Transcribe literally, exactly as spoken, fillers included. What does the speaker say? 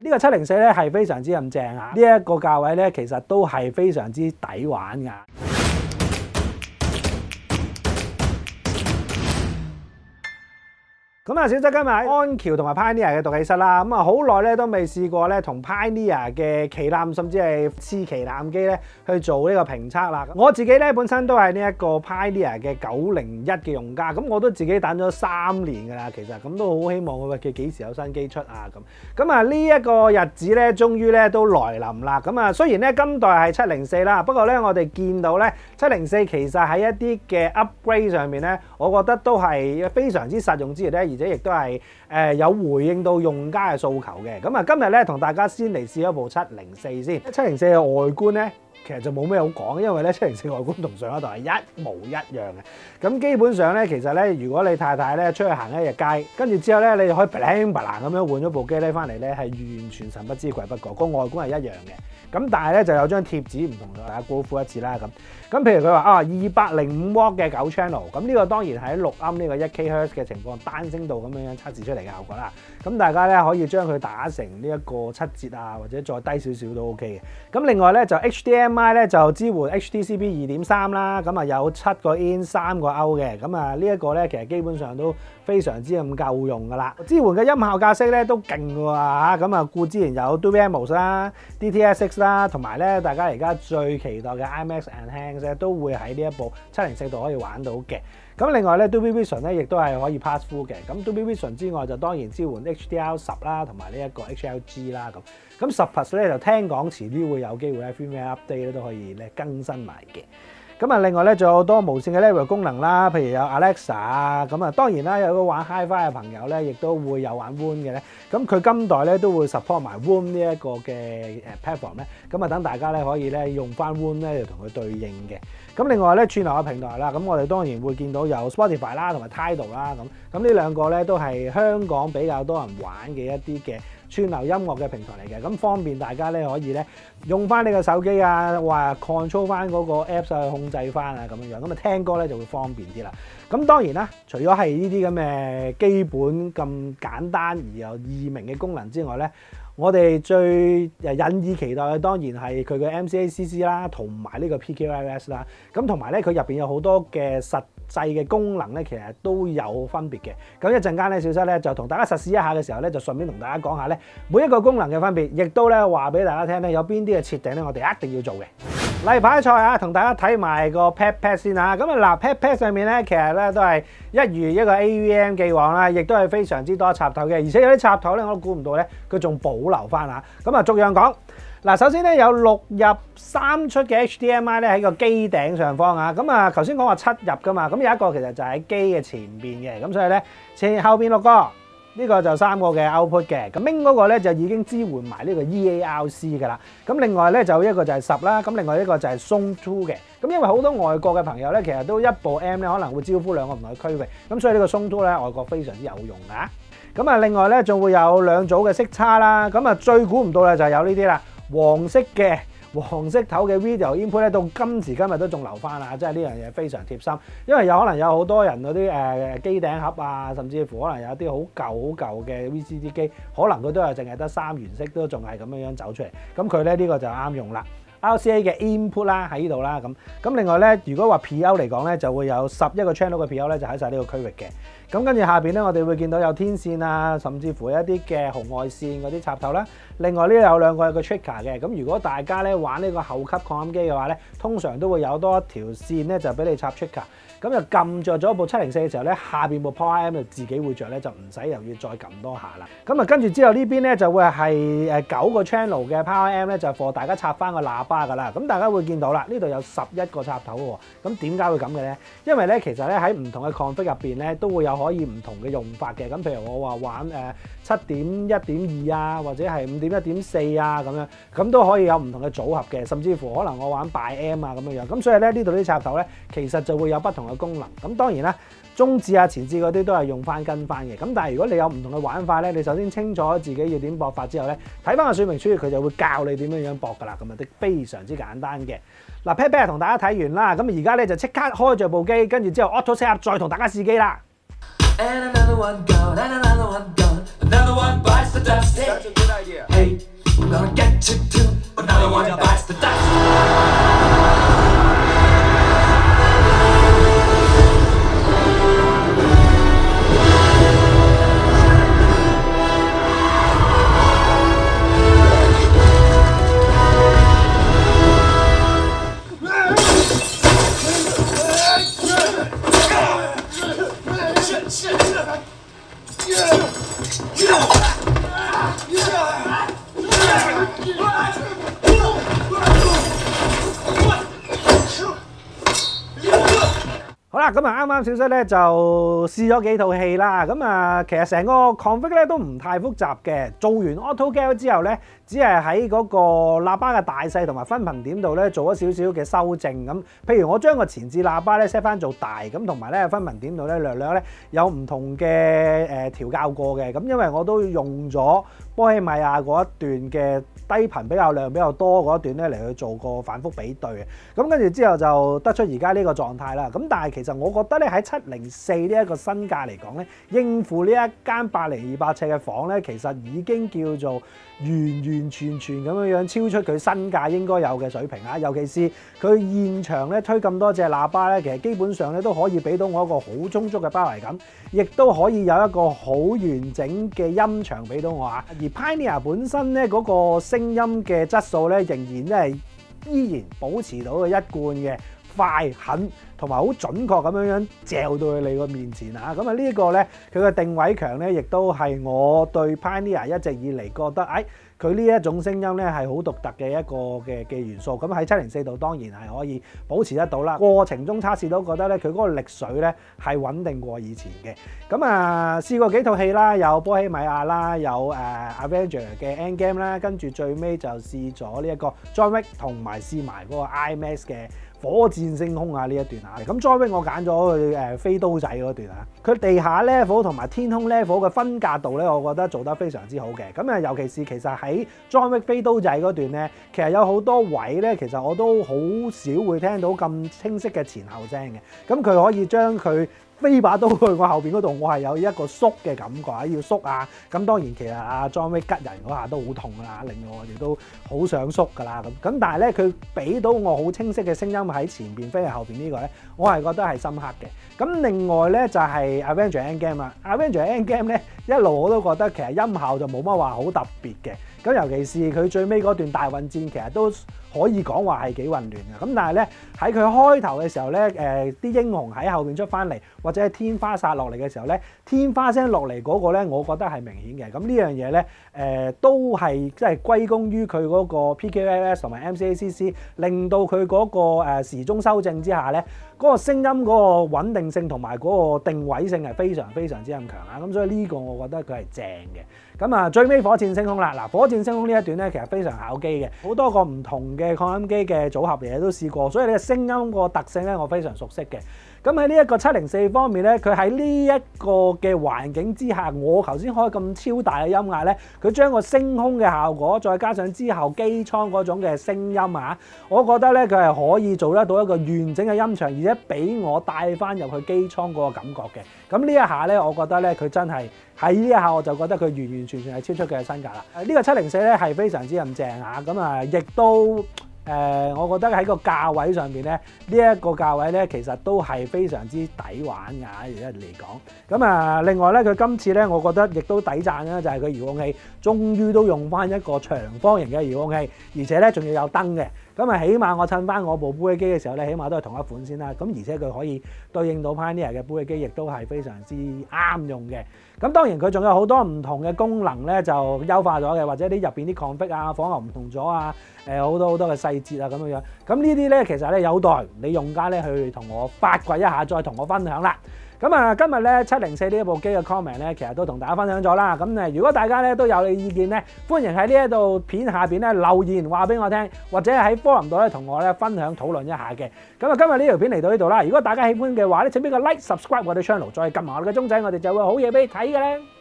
呢個七零四咧係非常之咁正啊！呢一個價位咧，其實都係非常之抵玩㗎。咁啊，小則今日喺安橋同埋 Pioneer 嘅讀氣室啦，咁啊好耐咧都未試過咧同 Pioneer 嘅旗艦甚至係次旗艦機咧去做呢個評測啦。我自己咧本身都係呢一個 Pioneer 嘅九零一嘅用家，咁我都自己等咗三年㗎啦，其實咁都好希望佢幾時有新機出啊咁。咁啊呢一個日子咧，終於咧都來臨啦。咁啊雖然咧今代係七零四啦，不過咧我哋見到咧七零四其實喺一啲嘅 upgrade 上面咧，我覺得都係非常之實用之餘咧，而且亦都係誒有回應到用家嘅訴求嘅。咁啊今日咧同大家先嚟試一部七零四先。七零四嘅外觀咧，其實就冇咩好講，因為咧七零四外觀同上一代係一模一樣嘅。咁基本上咧，其實咧，如果你太太咧出去行一日街，跟住之後咧，你就可以啪啷啪啷咁樣換咗部機咧翻嚟咧，係完全神不知鬼不覺，個外觀係一樣嘅。咁但係咧就有張貼紙唔同嘅，大家高呼一次啦咁。咁譬如佢話啊二百零五瓦嘅九 channel， 咁呢個當然係喺錄音呢個一 K Hertz 嘅情況單聲道咁樣樣測試出嚟嘅效果啦。咁大家咧可以將佢打成呢一個七折啊，或者再低少少都 OK 嘅。咁另外咧就 H D M I 咧就支援 H D C P 二點三 啦，咁啊有七個 in 三個 out 嘅。咁啊呢一個咧其實基本上都非常之咁夠用噶啦。支援嘅音效格式咧都勁㗎喎嚇，咁啊固之然有 Dolby Atmos 啦、D T S X 啦，同埋咧大家而家最期待嘅 IMAX Enhance 咧都會喺呢一部七零四度可以玩到嘅。咁另外咧 Dolby Vision 咧亦都係可以 pass through 嘅。咁 Dolby Vision 之外就當然支援 H D R 十啦，同埋呢一個 H L G 啦咁。咁十 plus 咧就聽講遲啲會有機會喺 firmware update 咧都可以咧更新埋嘅。咁啊，另外咧仲有好多無線嘅 level 功能啦，譬如有 Alexa 啊，咁啊當然啦，有個玩 HiFi 嘅朋友咧，亦都會有玩 Roon 嘅咧。咁佢今代咧都會 support 埋 Roon 呢一個嘅誒 platform 咧，咁啊等大家咧可以咧用翻 Roon 咧就同佢對應嘅。咁另外咧串流嘅平台啦，咁我哋當然會見到有 Spotify 啦同埋 Tidal 啦咁。咁呢兩個咧都係香港比較多人玩嘅一啲嘅串流音樂嘅平台嚟嘅，咁方便大家咧可以咧用翻你個手機啊，話 control 翻嗰個 apps 去控制翻啊咁樣樣，咁啊聽歌咧就會方便啲啦。咁當然啦，除咗係呢啲咁嘅基本咁簡單而又易明嘅功能之外咧，我哋最誒引以期待嘅當然係佢嘅 M C A C C 啦，同埋呢個 P Q R S 啦。咁同埋咧佢入邊有好多嘅實際嘅功能咧，其實都有分別嘅。咁一陣間咧，小室咧就同大家實試一下嘅時候咧，就順便同大家講下咧每一個功能嘅分別，亦都咧話俾大家聽咧有邊啲嘅設定咧，我哋一定要做嘅。例牌賽啊，同大家睇埋個 pad pad 先啊。咁啊嗱 pad pad 上面咧，其實咧都係一如一個 A V M 既往啦，亦都係非常之多插頭嘅，而且有啲插頭咧我都估唔到咧，佢仲保留翻啊。咁啊逐樣講。嗱，首先咧有六入三出嘅 H D M I 咧喺個機頂上方啊，咁啊頭先講話七入噶嘛，咁有一個其實就喺機嘅前邊嘅，咁所以咧前後邊六個，呢、這個就三個嘅 output 嘅，咁 main 嗰個咧就已經支援埋呢個 E A R C 噶啦，咁另外咧就一個就係十啦，咁另外一個就係 Zone Two 嘅，咁因為好多外國嘅朋友咧其實都一部 M 咧可能會招呼兩個唔同嘅區域，咁所以呢個 Zone Two 咧外國非常之有用噶，咁啊另外咧仲會有兩組嘅色差啦，咁啊最估唔到咧就係有呢啲啦。黃色嘅黃色頭嘅 video input 咧，到今時今日都仲留翻啦，即係呢樣嘢非常貼心。因為有可能有好多人嗰啲誒機頂盒啊，甚至乎可能有啲好舊好舊嘅 V C D 機，可能佢都係淨係得三原色，都仲係咁樣樣走出嚟。咁佢咧呢個就啱用啦。R C A 嘅 input 啦喺呢度啦，咁咁另外咧，如果話 P O 嚟講咧，就會有十一個 channel 嘅 P O 咧，就喺晒呢個區域嘅。咁跟住下邊咧，我哋會見到有天線啊，甚至乎一啲嘅紅外線嗰啲插頭啦。另外呢有兩個有個 trigger 嘅，咁如果大家咧玩呢個後級擴音機嘅話咧，通常都會有多一條線咧，就俾你插 trigger。咁就撳着咗部七零四嘅時候咧，下邊部 Power M 就自己會着咧，就唔使又要再撳多下啦。咁啊跟住之後呢邊咧就會係誒九個 channel 嘅 Power M 咧，就係 for 大家插翻個喇叭噶啦。咁大家會見到啦，呢度有十一個插頭喎。咁點解會咁嘅咧？因為咧其實咧喺唔同嘅 config 入邊咧都會有可以唔同嘅用法嘅。咁譬如我話玩誒七點一點二啊，或者係五點一點四啊咁樣，咁都可以有唔同嘅組合嘅。甚至乎可能我玩 by M 啊咁樣樣。咁所以咧呢度啲插頭咧其實就會有不同嘅功能。咁當然啦，中置啊、前置嗰啲都係用翻跟翻嘅。咁但係如果你有唔同嘅玩法咧，你首先清楚自己要點駁法之後咧，睇翻個說明書，佢就會教你點樣樣駁噶啦。咁啊，的非常之簡單嘅。嗱 ，pad pad 同大家睇完啦，咁而家咧就即刻開着部機，跟住之後 auto set up 再同大家試機啦。 And another one gone, and another one gone. Another one bites the dust. Hey, That's a good idea. hey, we're gonna get you too. Another one bites the dust. 好啦，咁啊啱啱小息咧就試咗幾套戲啦，咁啊其實成個 config 咧都唔太複雜嘅，做完 auto scale 之後咧，只係喺嗰個喇叭嘅大細同埋分頻點度咧做咗少少嘅修正咁。譬如我將個前置喇叭咧 set 翻做大，咁同埋咧分頻點度咧略略咧有唔同嘅誒調校過嘅，咁因為我都用咗波希米亞嗰一段嘅低頻比較量比較多嗰一段咧嚟去做個反覆比對嘅，咁跟住之後就得出而家呢個狀態啦。咁但係其實我覺得咧喺七零四呢一個身價嚟講咧，應付呢一間百零二百尺嘅房咧，其實已經叫做完完全全咁樣樣超出佢身價應該有嘅水平啦。尤其是佢現場咧推咁多隻喇叭咧，其實基本上咧都可以俾到我一個好充足嘅包圍感，亦都可以有一個好完整嘅音場俾到我啊。而 Pioneer 本身咧嗰個聲音嘅質素咧，仍然都係依然保持到佢一貫嘅快狠同埋好準確咁樣樣嚼到去你個面前啊！咁啊呢個咧佢嘅定位強咧，亦都係我對 Pioneer 一直以嚟覺得，誒佢呢一種聲音咧係好獨特嘅一個嘅嘅元素。咁喺七零四度當然係可以保持得到啦。過程中測試都覺得咧佢嗰個力水咧係穩定過以前嘅。咁啊試過幾套戲啦，有波希米亞啦，有誒、呃、Avenger 嘅 Endgame 啦，跟住最尾就試咗呢一個 John Wick 同埋試埋嗰個 IMAX 嘅火箭升空啊呢一段啊。咁 John Wick 我揀咗佢誒飛刀仔嗰段啊，佢地下 level 同埋天空 level 嘅分隔度咧，我覺得做得非常之好嘅。咁啊尤其是其實喺 John Wick 飛刀仔嗰段咧，其實有好多位咧，其實我都好少會聽到咁清晰嘅前後聲嘅。咁佢可以將佢飛把刀去我後邊嗰度，我係有一個縮嘅感覺，要縮啊！咁當然其實阿 John Wick 吉人嗰下都好痛啦，令到我哋都好想縮噶啦咁。咁但係咧，佢俾到我好清晰嘅聲音喺前邊飛去後邊呢個咧，我係覺得係深刻嘅。咁另外咧就係 Avenger Endgame 啊 ，Avenger Endgame 咧一路我都覺得其實音效就冇乜話好特別嘅。咁尤其是佢最尾嗰段大混戰，其實都可以講話係幾混亂嘅。咁但係咧喺佢開頭嘅時候咧，誒、呃、啲英雄喺後邊出翻嚟，或者係天花殺落嚟嘅時候咧，天花聲落嚟嗰個咧，我覺得係明顯嘅。咁呢樣嘢咧，誒、呃、都係即係歸功於佢嗰個 P K O S 同埋 M C A C C， 令到佢嗰個誒時鐘修正之下咧，嗰、嗰個聲音嗰個穩定性同埋嗰個定位性係非常非常之咁強啊！咁所以呢個我覺得佢係正嘅。咁啊，最尾火箭升空啦！嗱，火箭升空呢一段咧，其實非常考機嘅，好多個唔同嘅擴音機嘅組合嘢都試過，所以你嘅聲音個特性咧，我非常熟悉嘅。咁喺呢一個七零四方面咧，佢喺呢一個嘅環境之下，我頭先開咁超大嘅音壓咧，佢將個升空嘅效果，再加上之後機艙嗰種嘅聲音啊，我覺得咧佢係可以做得到一個完整嘅音場，而且俾我帶翻入去機艙嗰個感覺嘅。咁呢一下咧，我覺得咧佢真係喺呢一下我就覺得佢完完全全係超出佢嘅身價啦。呢、這個七零四咧係非常之咁正啊，咁啊亦都。誒、呃，我覺得喺個價位上邊咧，呢、這、一個價位咧，其實都係非常之抵玩㗎，而家嚟講。咁啊，另外咧，佢今次咧，我覺得亦都抵讚啦，就係佢遙控器終於都用翻一個長方形嘅遙控器，而且咧仲要有燈嘅。咁啊，起碼我襯翻我部杯機嘅時候咧，起碼都係同一款先啦。咁而且佢可以對應到 Pioneer 嘅杯機，亦都係非常之啱用嘅。咁當然佢仲有好多唔同嘅功能咧，就優化咗嘅，或者啲入邊啲 config 啊、火牛唔同咗啊，誒好多好多嘅細節啊咁樣樣。咁呢啲咧其實咧有待你用家咧去同我發掘一下，再同我分享啦。咁啊，今日咧七零四呢一部機嘅 comment 咧，其實都同大家分享咗啦。咁誒，如果大家咧都有你意見咧，歡迎喺呢一度片下邊咧留言話俾我聽，或者喺 forum 度咧同我咧分享討論一下嘅。咁啊，今日呢條片嚟到呢度啦。如果大家喜歡嘅話咧，請俾個 like、subscribe 我哋 channel，再撳埋我哋嘅鐘仔，我哋就會好嘢俾你睇嘅咧。